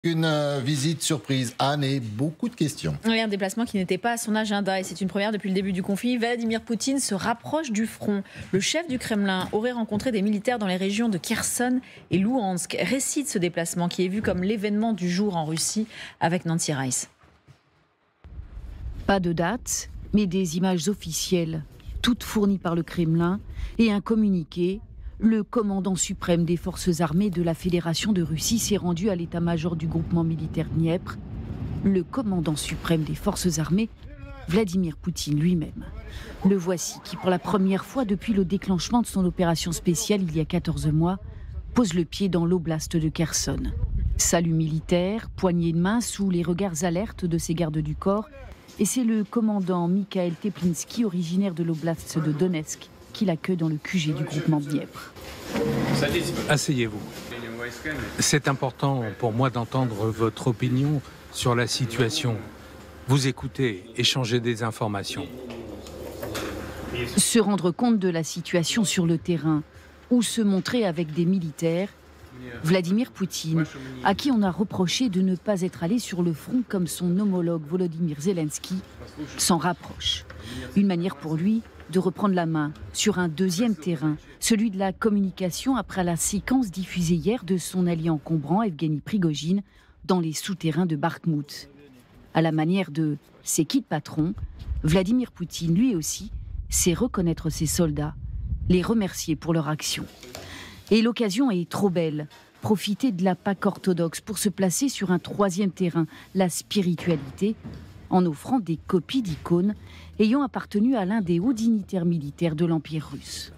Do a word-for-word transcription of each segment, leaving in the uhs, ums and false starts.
Une euh, visite surprise, Anne, et beaucoup de questions. Oui, un déplacement qui n'était pas à son agenda et c'est une première depuis le début du conflit. Vladimir Poutine se rapproche du front. Le chef du Kremlin aurait rencontré des militaires dans les régions de Kherson et Louhansk. Récit de ce déplacement qui est vu comme l'événement du jour en Russie avec Nancy Rice. Pas de date, mais des images officielles, toutes fournies par le Kremlin, et un communiqué. Le commandant suprême des forces armées de la Fédération de Russie s'est rendu à l'état-major du groupement militaire Dniepr. Le commandant suprême des forces armées, Vladimir Poutine lui-même. Le voici qui, pour la première fois depuis le déclenchement de son opération spéciale il y a quatorze mois, pose le pied dans l'oblast de Kherson. Salut militaire, poignée de main sous les regards alertes de ses gardes du corps, et c'est le commandant Mikhail Teplinski, originaire de l'oblast de Donetsk, qui l'accueille dans le Q G du groupement Dniepr. Asseyez-vous. C'est important pour moi d'entendre votre opinion sur la situation. Vous écoutez, échanger des informations. Se rendre compte de la situation sur le terrain ou se montrer avec des militaires, Vladimir Poutine, à qui on a reproché de ne pas être allé sur le front comme son homologue Volodymyr Zelensky, s'en rapproche. Une manière pour lui de reprendre la main sur un deuxième terrain, celui de la communication après la séquence diffusée hier de son allié encombrant Evgeny Prigojine dans les souterrains de Bakhmout. À la manière de ses kits patrons, Vladimir Poutine, lui aussi, sait reconnaître ses soldats, les remercier pour leur action. Et l'occasion est trop belle. Profiter de la Pâque orthodoxe pour se placer sur un troisième terrain, la spiritualité, en offrant des copies d'icônes ayant appartenu à l'un des hauts dignitaires militaires de l'Empire russe.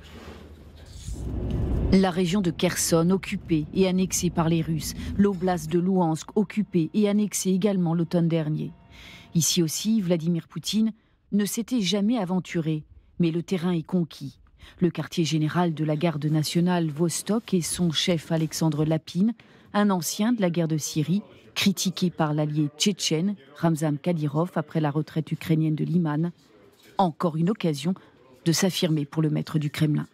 La région de Kherson, occupée et annexée par les Russes, l'oblast de Louhansk, occupée et annexée également l'automne dernier. Ici aussi, Vladimir Poutine ne s'était jamais aventuré, mais le terrain est conquis. Le quartier général de la garde nationale Vostok et son chef Alexandre Lapine, un ancien de la guerre de Syrie, critiqué par l'allié tchétchène Ramzan Kadyrov après la retraite ukrainienne de Liman. Encore une occasion de s'affirmer pour le maître du Kremlin.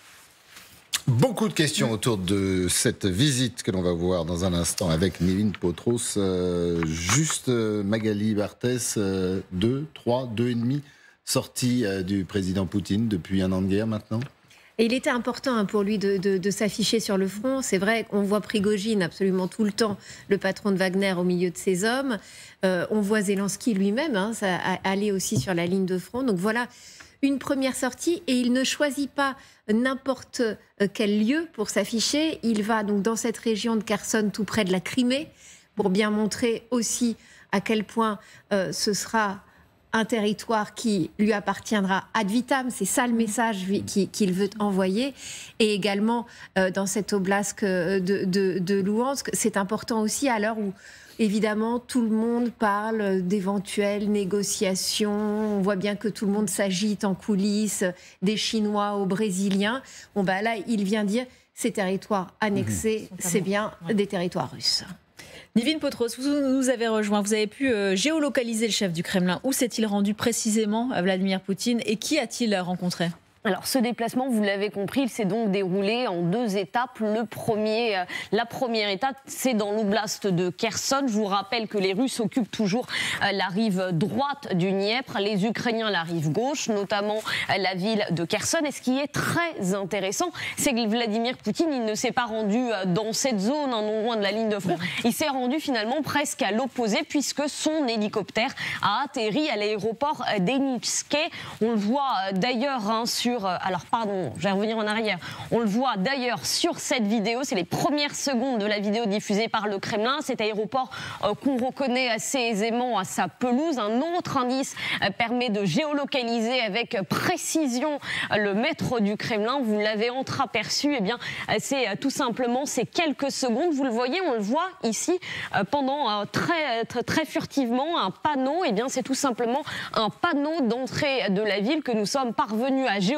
Beaucoup de questions autour de cette visite que l'on va voir dans un instant avec Nivine Potros. Euh, juste euh, Magali Barthès, euh, deux, trois, deux et demi sorties euh, du président Poutine depuis un an de guerre maintenant. Et il était important hein, pour lui de, de, de s'afficher sur le front. C'est vrai qu'on voit Prigojine absolument tout le temps, le patron de Wagner, au milieu de ses hommes. Euh, on voit Zelensky lui-même hein, ça, aller aussi sur la ligne de front. Donc voilà une première sortie. Et il ne choisit pas n'importe quel lieu pour s'afficher. Il va donc dans cette région de Kherson, tout près de la Crimée, pour bien montrer aussi à quel point euh, ce sera un territoire qui lui appartiendra ad vitam, c'est ça le message qu'il veut envoyer. Et également, euh, dans cette oblast de, de, de Louhansk, c'est important aussi à l'heure où, évidemment, tout le monde parle d'éventuelles négociations. On voit bien que tout le monde s'agite en coulisses, des Chinois aux Brésiliens. Bon, bah là, il vient dire, ces territoires annexés, mmh. c'est bien des territoires russes. Nivine Potros, vous nous avez rejoint, vous avez pu euh, géolocaliser le chef du Kremlin. Où s'est-il rendu précisément à Vladimir Poutine et qui a-t-il rencontré ? Alors ce déplacement, vous l'avez compris, il s'est donc déroulé en deux étapes. Le premier, euh, la première étape, c'est dans l'oblast de Kherson. Je vous rappelle que les Russes occupent toujours euh, la rive droite du Dniepr, les Ukrainiens la rive gauche, notamment euh, la ville de Kherson. Et ce qui est très intéressant, c'est que Vladimir Poutine, il ne s'est pas rendu euh, dans cette zone, hein, non loin de la ligne de front. Il s'est rendu finalement presque à l'opposé, puisque son hélicoptère a atterri à l'aéroport d'Enivske. On le voit euh, d'ailleurs hein, sur alors pardon, je vais revenir en arrière. On le voit d'ailleurs sur cette vidéo, c'est les premières secondes de la vidéo diffusée par le Kremlin. Cet aéroport euh, qu'on reconnaît assez aisément à sa pelouse. Un autre indice euh, permet de géolocaliser avec précision euh, le maître du Kremlin. Vous l'avez entreaperçu, eh bien euh, c'est euh, tout simplement ces quelques secondes. Vous le voyez, on le voit ici euh, pendant euh, très, très très furtivement un panneau. Eh bien c'est tout simplement un panneau d'entrée de la ville que nous sommes parvenus à géolocaliser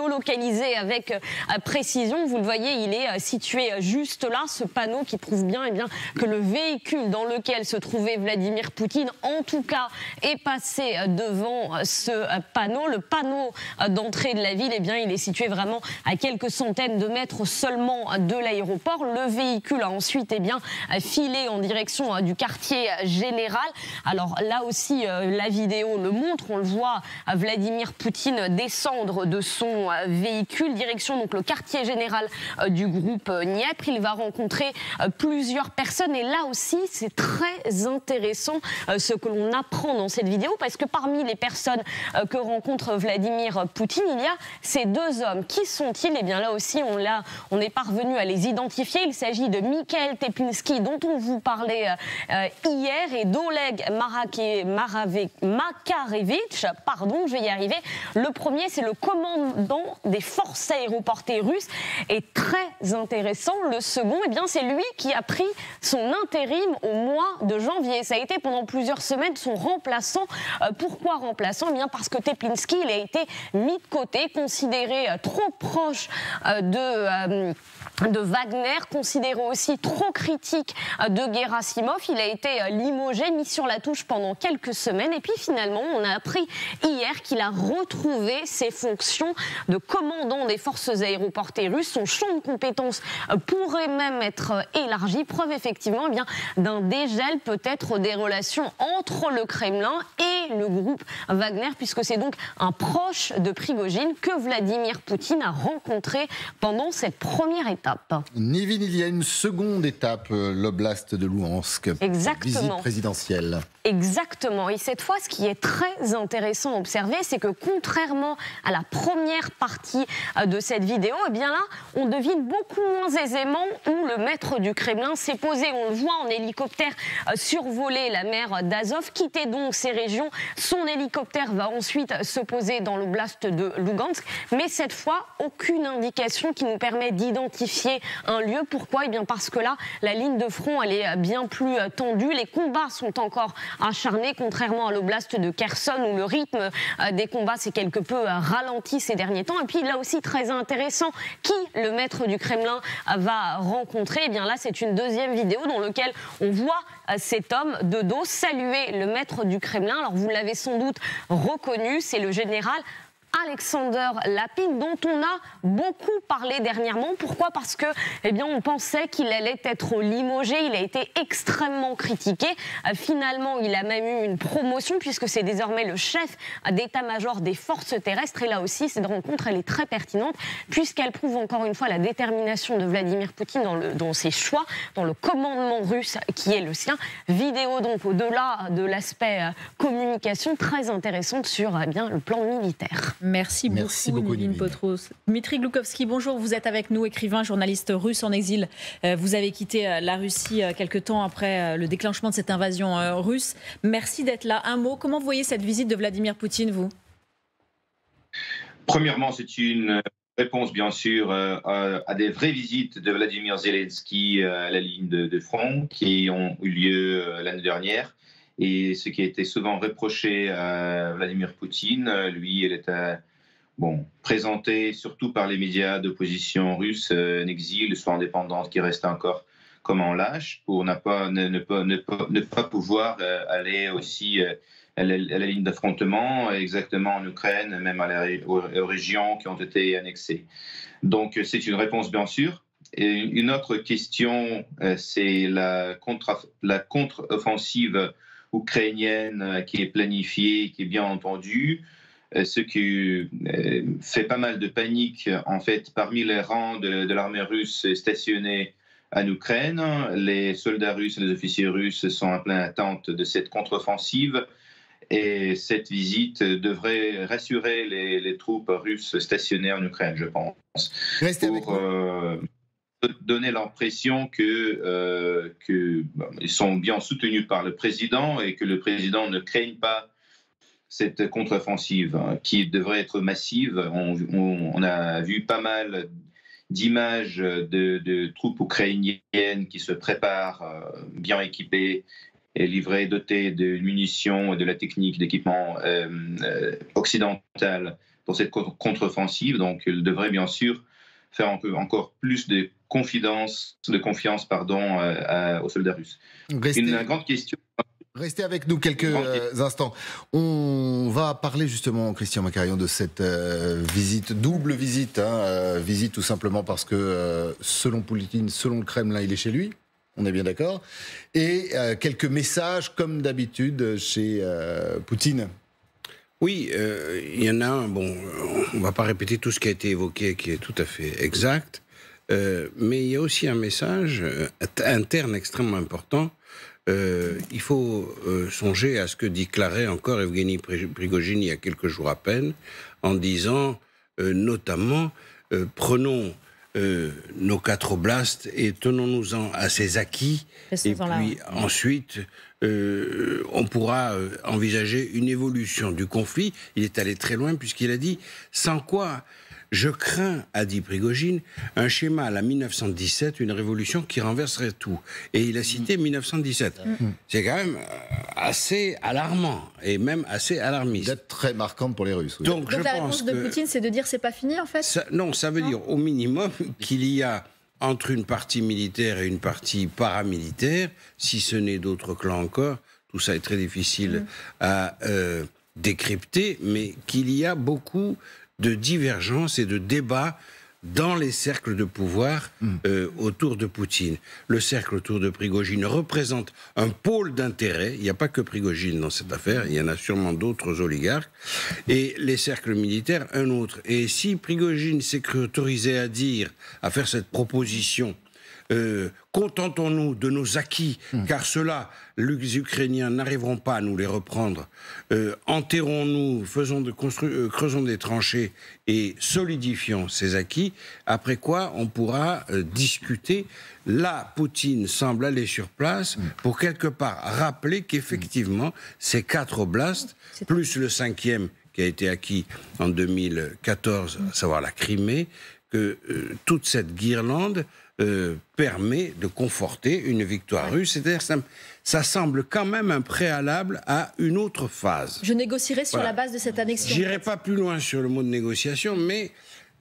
relocalisé avec précision. Vous le voyez, il est situé juste là, ce panneau qui prouve bien, eh bien que le véhicule dans lequel se trouvait Vladimir Poutine, en tout cas, est passé devant ce panneau. Le panneau d'entrée de la ville, eh bien, il est situé vraiment à quelques centaines de mètres seulement de l'aéroport. Le véhicule a ensuite eh bien, filé en direction du quartier général. Alors là aussi, la vidéo le montre. On le voit, Vladimir Poutine descendre de son véhicule, direction donc le quartier général du groupe Dniepr. Il va rencontrer plusieurs personnes et là aussi, c'est très intéressant ce que l'on apprend dans cette vidéo parce que parmi les personnes que rencontre Vladimir Poutine, il y a ces deux hommes. Qui sont-ils? Eh bien là aussi, on, l'a, on est parvenu à les identifier. Il s'agit de Mikhail Teplinski, dont on vous parlait euh, hier, et d'Oleg Makarevitch, pardon, je vais y arriver. Le premier, c'est le commandant des forces aéroportées russes. Et très intéressant, le second, eh bien, c'est lui qui a pris son intérim au mois de janvier. Ça a été pendant plusieurs semaines son remplaçant. Euh, pourquoi remplaçant? Eh bien, parce que Teplinski, il a été mis de côté, considéré euh, trop proche euh, de... Euh, de Wagner, considéré aussi trop critique de Gerasimov. Il a été limogé, mis sur la touche pendant quelques semaines. Et puis finalement, on a appris hier qu'il a retrouvé ses fonctions de commandant des forces aéroportées russes. Son champ de compétences pourrait même être élargi. Preuve effectivement eh bien, d'un dégel peut-être des relations entre le Kremlin et le groupe Wagner, puisque c'est donc un proche de Prigojine que Vladimir Poutine a rencontré pendant cette première étape. Nivin, il y a une seconde étape, l'oblast de Louhansk. Exactement. Visite présidentielle. Exactement. Et cette fois, ce qui est très intéressant à observer, c'est que contrairement à la première partie de cette vidéo, eh bien là, on devine beaucoup moins aisément où le maître du Kremlin s'est posé. On le voit en hélicoptère survoler la mer d'Azov, quitter donc ces régions. Son hélicoptère va ensuite se poser dans l'oblast de Lugansk. Mais cette fois, aucune indication qui nous permet d'identifier un lieu. Pourquoi? Eh bien parce que là, la ligne de front, elle est bien plus tendue. Les combats sont encore acharnés, contrairement à l'oblast de Kherson où le rythme des combats s'est quelque peu ralenti ces derniers temps. Et puis là aussi, très intéressant, qui le maître du Kremlin va rencontrer? Eh bien là, c'est une deuxième vidéo dans laquelle on voit cet homme de dos saluer le maître du Kremlin. Alors vous l'avez sans doute reconnu, c'est le général Alexander Lapine, dont on a beaucoup parlé dernièrement. Pourquoi? Parce que, eh bien, on pensait qu'il allait être limogé. Il a été extrêmement critiqué. Euh, finalement, il a même eu une promotion puisque c'est désormais le chef d'état-major des forces terrestres. Et là aussi, cette rencontre, elle est très pertinente puisqu'elle prouve encore une fois la détermination de Vladimir Poutine dans, le, dans ses choix, dans le commandement russe qui est le sien. Vidéo donc au-delà de l'aspect euh, communication très intéressante sur eh bien, le plan militaire. Merci, Merci beaucoup, beaucoup Nivin Potros. Dmitri Gloukovski, bonjour, vous êtes avec nous, écrivain, journaliste russe en exil. Vous avez quitté la Russie quelque temps après le déclenchement de cette invasion russe. Merci d'être là. Un mot, comment vous voyez cette visite de Vladimir Poutine, vous? Premièrement, c'est une réponse, bien sûr, à des vraies visites de Vladimir Zelensky à la ligne de front qui ont eu lieu l'année dernière. Et ce qui a été souvent reproché à Vladimir Poutine, lui, il était bon, présenté surtout par les médias d'opposition russe en exil, soit indépendante, qui reste encore comme en lâche, pour ne pas, ne, ne, ne, ne pas pouvoir aller aussi à la, à la ligne d'affrontement, exactement en Ukraine, même à la, aux, aux régions qui ont été annexées. Donc c'est une réponse, bien sûr. Et une autre question, c'est la contre, la contre-offensive ukrainienne qui est planifiée, qui est bien entendue, ce qui fait pas mal de panique en fait parmi les rangs de, de l'armée russe stationnée en Ukraine. Les soldats russes et les officiers russes sont en pleine attente de cette contre-offensive et cette visite devrait rassurer les, les troupes russes stationnées en Ukraine, je pense. Restez avec pour, euh, donner l'impression que, euh, que bon, ils sont bien soutenus par le président et que le président ne craigne pas cette contre-offensive hein, qui devrait être massive. On, on, on a vu pas mal d'images de, de troupes ukrainiennes qui se préparent euh, bien équipées et livrées, dotées de munitions et de la technique d'équipement euh, euh, occidental pour cette contre-offensive. Donc, il devrait bien sûr faire encore plus de confiance, de confiance pardon, euh, aux soldats russes. Restez, Une grande question. Restez avec nous quelques euh, instants. On va parler justement, Christian Macarion, de cette euh, visite, double visite, hein, euh, visite tout simplement parce que euh, selon Poutine, selon le Kremlin, il est chez lui. On est bien d'accord. Et euh, quelques messages, comme d'habitude, chez euh, Poutine. Oui, euh, il y en a un, bon, on ne va pas répéter tout ce qui a été évoqué, qui est tout à fait exact, euh, mais il y a aussi un message euh, interne extrêmement important. Euh, il faut euh, songer à ce que déclarait encore Evgeny Prigojine il y a quelques jours à peine, en disant euh, notamment, euh, prenons euh, nos quatre oblasts et tenons-nous-en à ces acquis, et puis ensuite... Euh, on pourra euh, envisager une évolution du conflit. Il est allé très loin puisqu'il a dit « Sans quoi, je crains, a dit Prigojine, un schéma à la mille neuf cent dix-sept, une révolution qui renverserait tout. » Et il a cité mmh. mille neuf cent dix-sept. Mmh. C'est quand même assez alarmant et même assez alarmiste. D'être très marquante pour les Russes. Oui. Donc, Donc je la pense réponse que de Poutine, c'est de dire « c'est pas fini » en fait ça, Non, ça veut non. dire au minimum qu'il y a entre une partie militaire et une partie paramilitaire, si ce n'est d'autres clans encore, tout ça est très difficile mmh. à euh, décrypter, mais qu'il y a beaucoup de divergences et de débats dans les cercles de pouvoir mmh. euh, autour de Poutine. Le cercle autour de Prigojine représente un pôle d'intérêt. Il n'y a pas que Prigojine dans cette affaire, il y en a sûrement d'autres oligarques. Et les cercles militaires, un autre. Et si Prigojine s'est cru autorisé à dire, à faire cette proposition, euh, contentons-nous de nos acquis, mmh. car ceux-là, les Ukrainiens n'arriveront pas à nous les reprendre. Euh, enterrons-nous, faisons de constru- euh, creusons des tranchées et solidifions ces acquis. Après quoi, on pourra euh, discuter. Là, Poutine semble aller sur place mmh. pour quelque part rappeler qu'effectivement, mmh. ces quatre oblasts, C'est plus le cinquième qui a été acquis en deux mille quatorze, à savoir la Crimée, que euh, toute cette guirlande Euh, permet de conforter une victoire russe. C'est-à-dire ça, ça semble quand même un préalable à une autre phase. Je négocierai sur voilà. la base de cette annexion. J'irai pas plus loin sur le mot de négociation, mais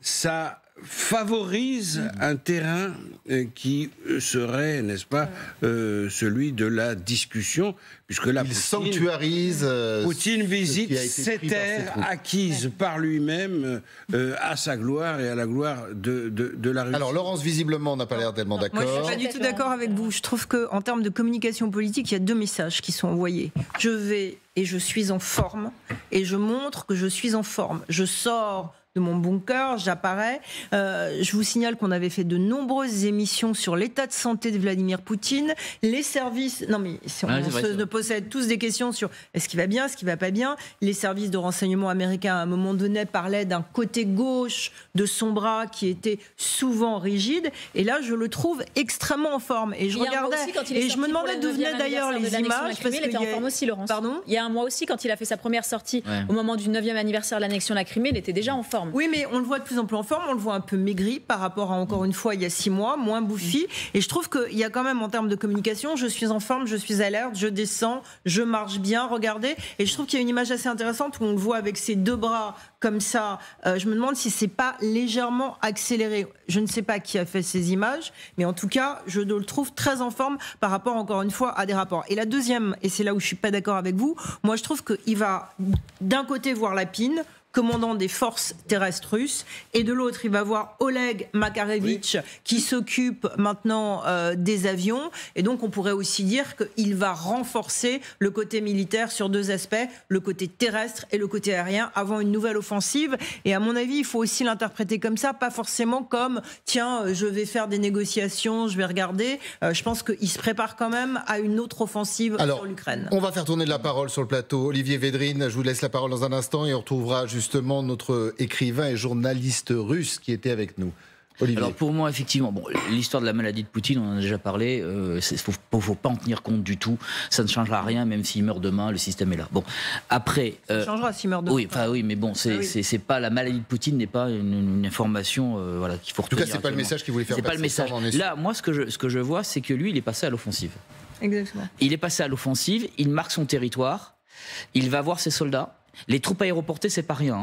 ça favorise mmh. un terrain euh, qui serait, n'est-ce pas, euh, celui de la discussion, puisque là, il Poutine, sanctuarise. Euh, Poutine visite ces terres acquises ouais. par lui-même euh, à sa gloire et à la gloire de, de, de la Russie. Alors, Laurence, visiblement, n'a pas l'air tellement d'accord. Moi, je suis pas du tout d'accord avec vous. Je trouve qu'en termes de communication politique, il y a deux messages qui sont envoyés. Je vais et je suis en forme, et je montre que je suis en forme. Je sors de mon bunker, j'apparais. Euh, je vous signale qu'on avait fait de nombreuses émissions sur l'état de santé de Vladimir Poutine. Les services... Non mais si on, ah, on se possède tous des questions sur est-ce qu'il va bien, est-ce qu'il va pas bien. Les services de renseignement américains, à un moment donné, parlaient d'un côté gauche de son bras qui était souvent rigide. Et là, je le trouve extrêmement en forme. Et je regardais... Et je me demandais d'où venaient d'ailleurs les images. Parce il était en forme aussi, Laurence. Pardon ? Il y a un mois aussi, quand il a fait sa première sortie, ouais. au moment du neuvième anniversaire de l'annexion de la Crimée, il était déjà en forme. Oui, mais on le voit de plus en plus en forme, on le voit un peu maigri par rapport à, encore une fois, il y a six mois, moins bouffi. Et je trouve qu'il y a quand même, en termes de communication, je suis en forme, je suis alerte, je descends, je marche bien, regardez. Et je trouve qu'il y a une image assez intéressante où on le voit avec ses deux bras comme ça. Euh, je me demande si c'est pas légèrement accéléré. Je ne sais pas qui a fait ces images, mais en tout cas, je le trouve très en forme par rapport, encore une fois, à des rapports. Et la deuxième, et c'est là où je suis pas d'accord avec vous, moi je trouve qu'il va d'un côté voir Lapine, commandant des forces terrestres russes, et de l'autre, il va voir Oleg Makarevitch, oui. qui s'occupe maintenant euh, des avions, et donc on pourrait aussi dire qu'il va renforcer le côté militaire sur deux aspects, le côté terrestre et le côté aérien, avant une nouvelle offensive. Et à mon avis, il faut aussi l'interpréter comme ça, pas forcément comme tiens, je vais faire des négociations, je vais regarder. Euh, je pense qu'il se prépare quand même à une autre offensive Alors, sur l'Ukraine. On va faire tourner de la parole sur le plateau. Olivier Védrine, je vous laisse la parole dans un instant et on retrouvera justement notre écrivain et journaliste russe qui était avec nous. Olivier. Alors pour moi, effectivement, bon, l'histoire de la maladie de Poutine, on en a déjà parlé, euh, il ne faut, faut pas en tenir compte du tout, ça ne changera rien, même s'il meurt demain, le système est là. Bon, après... Euh, ça changera s'il meurt demain. Oui, enfin oui, mais bon, c'est, ah oui. c'est, c'est pas, la maladie de Poutine n'est pas une, une information euh, voilà, qu'il faut retenir. En tout cas, c'est pas le message qu'il voulait faire passer. C'est pas le message. Ça, là, moi, ce que, je, ce que je vois, c'est que lui, il est passé à l'offensive. Exactement. Il est passé à l'offensive, il marque son territoire, il va voir ses soldats. Les troupes aéroportées, c'est pas rien, hein.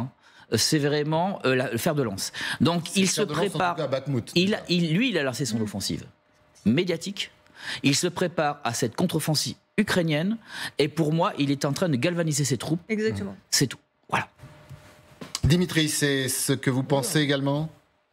c'est vraiment euh, la, le fer de lance. Donc il se prépare. Il, il, lui, il a lancé son mmh. offensive médiatique. Il se prépare à cette contre-offensive ukrainienne. Et pour moi, il est en train de galvaniser ses troupes. Exactement. C'est tout. Voilà. Dimitri, c'est ce que vous pensez également ?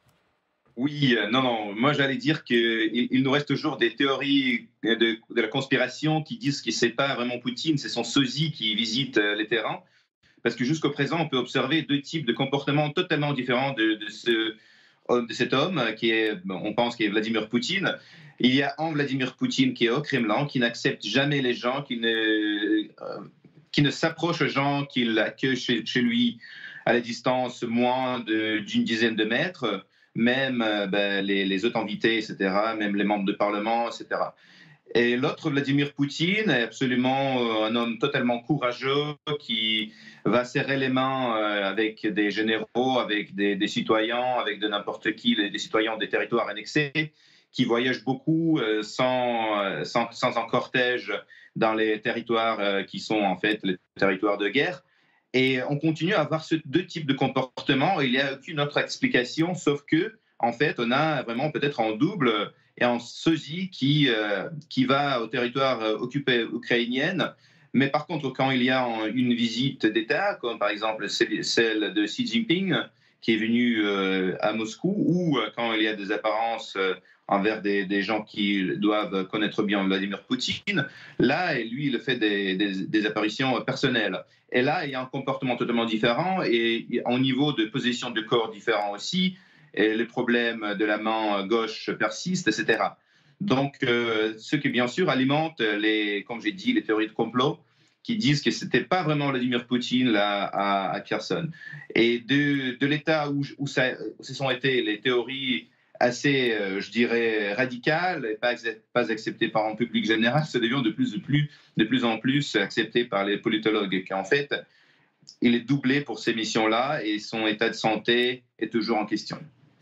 Oui, euh, non, non. Moi, j'allais dire qu'il il nous reste toujours des théories de, de la conspiration qui disent que c'est pas vraiment Poutine, c'est son sosie qui visite euh, les terrains. Parce que jusqu'au présent, on peut observer deux types de comportements totalement différents de, de, ce, de cet homme, qui est, on pense qu'il est Vladimir Poutine. Il y a un Vladimir Poutine qui est au Kremlin, qui n'accepte jamais les gens, qui ne, euh, qui ne s'approche aux gens qu'il accueille chez, chez lui à la distance moins de, d'une dizaine de mètres. Même euh, ben, les, les autres invités, et cetera, même les membres de parlement, et cetera. Et l'autre, Vladimir Poutine, est absolument euh, un homme totalement courageux qui va serrer les mains euh, avec des généraux, avec des, des citoyens, avec de n'importe qui, les, des citoyens des territoires annexés, qui voyage beaucoup euh, sans, sans, sans un cortège dans les territoires euh, qui sont en fait les territoires de guerre. Et on continue à avoir ce deux types de comportements. Il n'y a aucune autre explication, sauf que, en fait, on a vraiment peut-être en double et en sosie qui, euh, qui va au territoire occupé ukrainien. Mais par contre, quand il y a une visite d'État, comme par exemple celle de Xi Jinping, qui est venu euh, à Moscou, ou quand il y a des apparences euh, envers des, des gens qui doivent connaître bien Vladimir Poutine, là, lui, il fait des, des, des apparitions personnelles. Et là, il y a un comportement totalement différent et au niveau de position de corps différent aussi, et les problèmes de la main gauche persistent, et cetera. Donc, euh, ce qui, bien sûr, alimente, les, comme j'ai dit, les théories de complot qui disent que ce n'était pas vraiment Vladimir Poutine là, à, à Kherson. Et de, de l'état où, où, ça, où ce sont été les théories assez, euh, je dirais, radicales et pas, pas acceptées par un public général, ça devient de plus, de, plus, de plus en plus accepté par les politologues. Qu'en fait, il est doublé pour ces missions-là et son état de santé est toujours en question.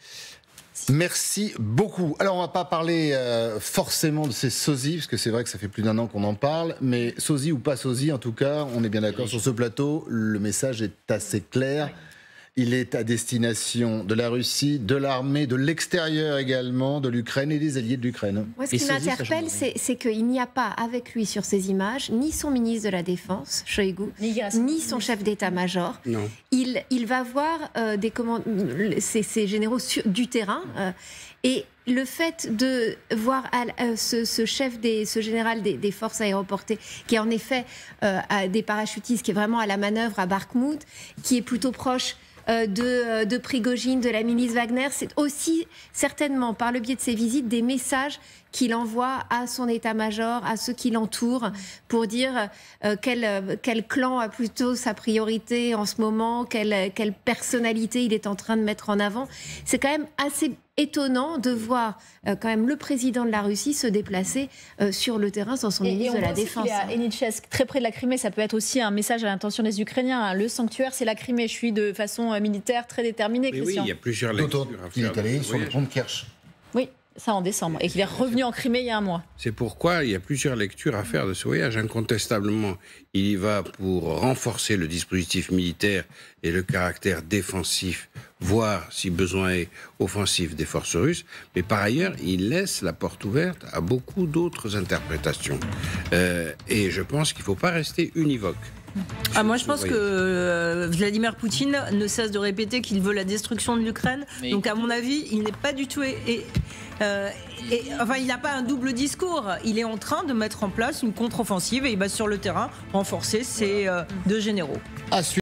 Merci beaucoup. Alors, on ne va pas parler euh, forcément de ces sosies, parce que c'est vrai que ça fait plus d'un an qu'on en parle, mais sosie ou pas sosie, en tout cas, on est bien d'accord sur ce plateau, le message est assez clair. Il est à destination de la Russie, de l'armée, de l'extérieur également, de l'Ukraine et des alliés de l'Ukraine. Moi, ce qui m'interpelle, c'est, c'est qu'il n'y a pas avec lui sur ces images ni son ministre de la Défense, Shoigu, ni, ni son chef d'état-major. Non. Il, il va voir euh, des command... ces, ces généraux sur, du terrain. Euh, et le fait de voir euh, ce, ce chef, des, ce général des, des forces aéroportées, qui est en effet euh, à des parachutistes, qui est vraiment à la manœuvre à Bakhmout, qui est plutôt proche De, de Prigojine, de la milice Wagner, c'est aussi certainement par le biais de ces visites des messages qu'il envoie à son état-major, à ceux qui l'entourent, pour dire euh, quel, quel clan a plutôt sa priorité en ce moment, quelle, quelle personnalité il est en train de mettre en avant. C'est quand même assez étonnant de voir euh, quand même le président de la Russie se déplacer euh, sur le terrain sans son et, ministre et de la Défense. Il est à Henichesk, très près de la Crimée, ça peut être aussi un message à l'intention des Ukrainiens. Le sanctuaire, c'est la Crimée. Je suis de façon militaire très déterminée, Mais Christian. Oui, il y a plusieurs lectures à faire. Il est allé sur le pont de Kerch. Oui. Ça en décembre, et qu'il est revenu en Crimée il y a un mois. C'est pourquoi il y a plusieurs lectures à faire de ce voyage. Incontestablement, il y va pour renforcer le dispositif militaire et le caractère défensif, voire, si besoin est, offensif des forces russes. Mais par ailleurs, il laisse la porte ouverte à beaucoup d'autres interprétations. Euh, et je pense qu'il ne faut pas rester univoque. Ah, moi, je pense que euh, Vladimir Poutine ne cesse de répéter qu'il veut la destruction de l'Ukraine. Mais... Donc, à mon avis, il n'est pas du tout... Et, et, euh, et, enfin, il n'a pas un double discours. Il est en train de mettre en place une contre-offensive et il va sur le terrain renforcer ses euh, deux généraux.